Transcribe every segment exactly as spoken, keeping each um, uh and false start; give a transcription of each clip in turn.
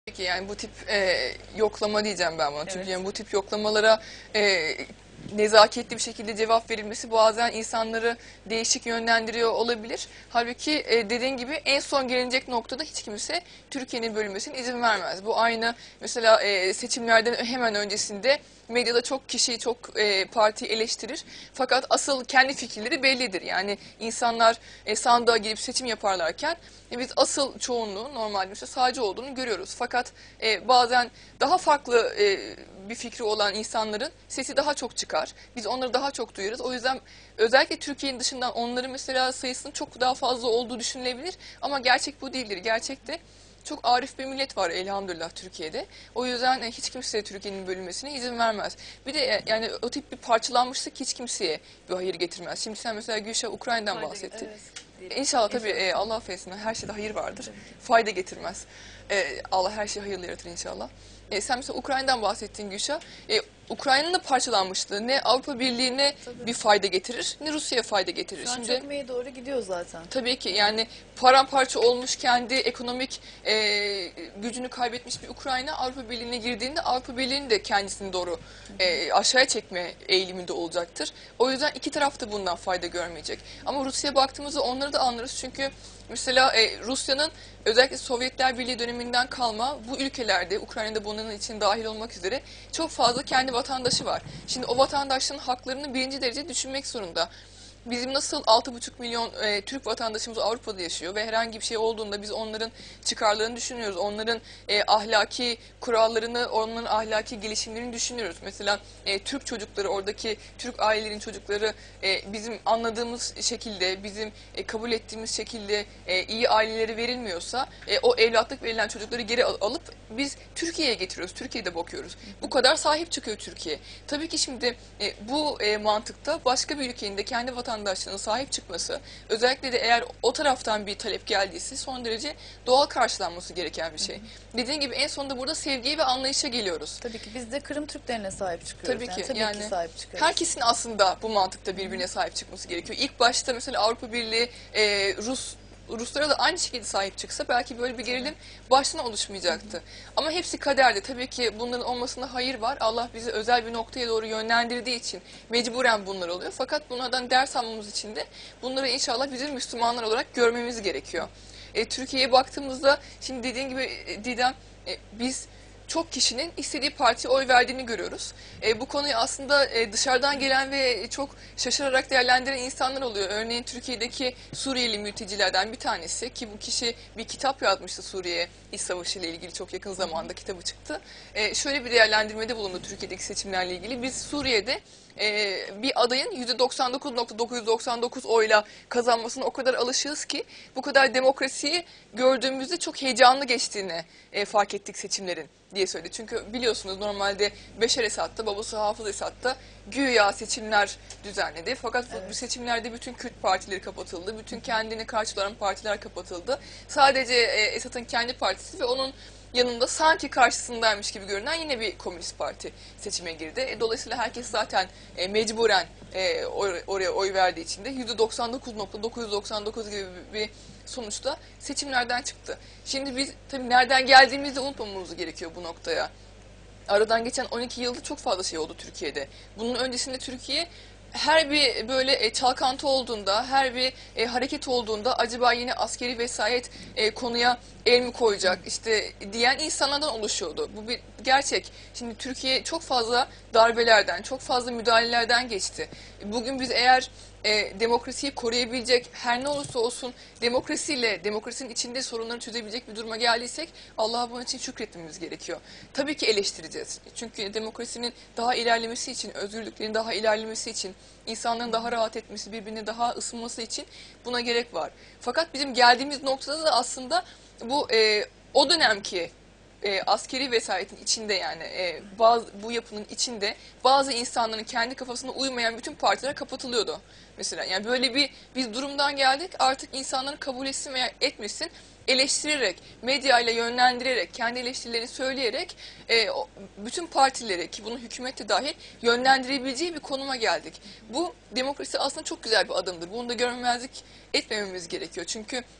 Peki yani bu tip e, yoklama diyeceğim ben buna. Çünkü Evet. yani bu tip yoklamalara e, nezaketli bir şekilde cevap verilmesi bazen insanları değişik yönlendiriyor olabilir. Halbuki e, dediğin gibi en son gelinecek noktada hiç kimse Türkiye'nin bölünmesine izin vermez. Bu aynı mesela e, seçimlerden hemen öncesinde medyada çok kişi, çok e, parti eleştirir. Fakat asıl kendi fikirleri bellidir. Yani insanlar e, sandığa girip seçim yaparlarken e, biz asıl çoğunluğun normalde mesela sağcı olduğunu görüyoruz. Fakat e, bazen daha farklı e, bir fikri olan insanların sesi daha çok çıkar. Biz onları daha çok duyarız. O yüzden özellikle Türkiye'nin dışından onların mesela sayısının çok daha fazla olduğu düşünülebilir. Ama gerçek bu değildir. Gerçekte çok arif bir millet var elhamdülillah Türkiye'de. O yüzden e, hiç kimse Türkiye'nin bölünmesine izin vermez. Bir de e, yani o tip bir parçalanmışlık hiç kimseye bir hayır getirmez. Şimdi sen mesela Gülşah Ukrayna'dan Fayda- bahsettin. Evet. İnşallah tabii İnşallah. e, Allah affetsin her şeyde hayır vardır. Tabii ki. Fayda getirmez. E, Allah her şeyi hayırlı yaratır inşallah. E, sen mesela Ukrayna'dan bahsettin Gülşah. E, Ukrayna'nın da parçalanmışlığı ne Avrupa Birliği'ne Tabii. bir fayda getirir ne Rusya'ya fayda getirir. Şu an Şimdi çökmeye doğru gidiyor zaten. tabii ki yani paramparça olmuş kendi ekonomik e, gücünü kaybetmiş bir Ukrayna Avrupa Birliği'ne girdiğinde Avrupa Birliği'nin de kendisini doğru e, aşağıya çekme eğiliminde olacaktır. O yüzden iki taraf da bundan fayda görmeyecek. Ama Rusya'ya baktığımızda onları da anlarız çünkü mesela e, Rusya'nın özellikle Sovyetler Birliği döneminden kalma bu ülkelerde Ukrayna'da bunun için dahil olmak üzere çok fazla kendi vatandaşı var. Şimdi o vatandaşların haklarını birinci derece düşünmek zorunda. Bizim nasıl altı buçuk milyon e, Türk vatandaşımız Avrupa'da yaşıyor ve herhangi bir şey olduğunda biz onların çıkarlarını düşünüyoruz. Onların e, ahlaki kurallarını, onların ahlaki gelişimlerini düşünüyoruz. Mesela e, Türk çocukları, oradaki Türk ailelerin çocukları e, bizim anladığımız şekilde, bizim e, kabul ettiğimiz şekilde e, iyi ailelere verilmiyorsa e, o evlatlık verilen çocukları geri al- alıp biz Türkiye'ye getiriyoruz. Türkiye'de bakıyoruz. Bu kadar sahip çıkıyor Türkiye. Tabii ki şimdi e, bu e, mantıkta başka bir ülkenin de kendi vatandaşlarına sahip çıkması, özellikle de eğer o taraftan bir talep geldiyse son derece doğal karşılanması gereken bir şey. Hı hı. Dediğim gibi en sonunda burada sevgiye ve anlayışa geliyoruz. Tabii ki biz de Kırım Türklerine sahip çıkıyoruz. Tabii yani, ki tabii yani ki sahip çıkıyoruz. herkesin aslında bu mantıkta birbirine sahip çıkması gerekiyor. İlk başta mesela Avrupa Birliği, e, Rus Ruslara da aynı şekilde sahip çıksa belki böyle bir gerilim baştan oluşmayacaktı. Hı hı. Ama hepsi kaderde. Tabii ki bunların olmasında hayır var. Allah bizi özel bir noktaya doğru yönlendirdiği için mecburen bunlar oluyor. Fakat bunlardan ders almamız için de bunları inşallah bizim Müslümanlar olarak görmemiz gerekiyor. E, Türkiye'ye baktığımızda şimdi dediğin gibi e, Didem e, biz çok kişinin istediği partiye oy verdiğini görüyoruz. E, bu konuyu aslında e, dışarıdan gelen ve çok şaşırarak değerlendiren insanlar oluyor. Örneğin Türkiye'deki Suriyeli mültecilerden bir tanesi ki bu kişi bir kitap yazmıştı Suriye İç Savaşı ile ilgili çok yakın zamanda kitabı çıktı. E, şöyle bir değerlendirmede bulundu Türkiye'deki seçimlerle ilgili. Biz Suriye'de e, bir adayın yüzde doksan dokuz nokta dokuz yüz doksan dokuz oyla kazanmasına o kadar alışığız ki bu kadar demokrasiyi gördüğümüzde çok heyecanlı geçtiğini e, fark ettik seçimlerin diye söyledi. Çünkü biliyorsunuz normalde Beşar Esad da babası Hafız Esad da güya seçimler düzenledi. Fakat Evet. bu seçimlerde bütün Kürt partileri kapatıldı. Bütün kendini karşılayan partiler kapatıldı. Sadece e, Esad'ın kendi partisi ve onun yanında sanki karşısındaymış gibi görünen yine bir komünist parti seçime girdi. E, dolayısıyla herkes zaten e, mecburen e, or oraya oy verdiği için de yüzde doksan dokuz nokta dokuz yüz doksan dokuz gibi bir sonuçta seçimlerden çıktı. Şimdi biz tabii nereden geldiğimizi de unutmamamız gerekiyor bu noktaya. Aradan geçen on iki yılda çok fazla şey oldu Türkiye'de. Bunun öncesinde Türkiye her bir böyle e, çalkantı olduğunda, her bir e, hareket olduğunda acaba yine askeri vesayet e, konuya el mi koyacak işte diyen insanlardan oluşuyordu. Bu bir gerçek. Şimdi Türkiye çok fazla darbelerden, çok fazla müdahalelerden geçti. Bugün biz eğer e, demokrasiyi koruyabilecek her ne olursa olsun demokrasiyle, demokrasinin içinde sorunları çözebilecek bir duruma geldiysek Allah'a bunun için şükretmemiz gerekiyor. Tabii ki eleştireceğiz. Çünkü demokrasinin daha ilerlemesi için, özgürlüklerin daha ilerlemesi için, insanların daha rahat etmesi, birbirine daha ısınması için buna gerek var. Fakat bizim geldiğimiz noktada da aslında bu e, o dönemki e, askeri vesayetin içinde yani e, bazı bu yapının içinde bazı insanların kendi kafasına uymayan bütün partiler kapatılıyordu. Mesela yani böyle bir biz durumdan geldik artık insanların kabul etsin veya etmesin eleştirerek, medyayla yönlendirerek, kendi eleştirilerini söyleyerek e, o, bütün partileri ki bunu hükümet de dahil yönlendirebileceği bir konuma geldik. Bu demokrasi aslında çok güzel bir adımdır. Bunu da görmemezlik etmememiz gerekiyor. Çünkü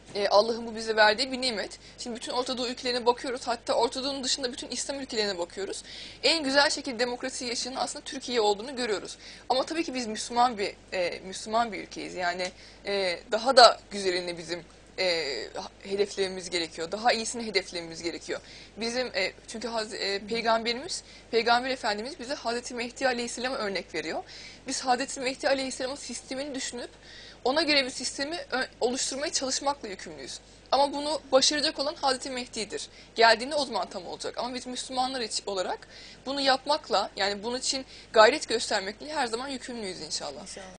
E, Allah'ın bu bize verdiği bir nimet. Şimdi bütün Orta Doğu ülkelerine bakıyoruz. Hatta Orta Doğu'nun dışında bütün İslam ülkelerine bakıyoruz. En güzel şekilde demokrasi yaşayan aslında Türkiye olduğunu görüyoruz. Ama tabii ki biz Müslüman bir e, Müslüman bir ülkeyiz. Yani e, daha da güzelini bizim e, hedeflememiz gerekiyor. Daha iyisini hedeflememiz gerekiyor. Bizim e, çünkü Haz, e, peygamberimiz, peygamber efendimiz bize Hazreti Mehdi Aleyhisselam'a örnek veriyor. Biz Hazreti Mehdi Aleyhisselam'ın sistemini düşünüp ona göre bir sistemi oluşturmaya çalışmakla yükümlüyüz. Ama bunu başaracak olan Hazreti Mehdi'dir. Geldiğinde o zaman tam olacak. Ama biz Müslümanlar için olarak bunu yapmakla, yani bunun için gayret göstermekle her zaman yükümlüyüz inşallah. İnşallah.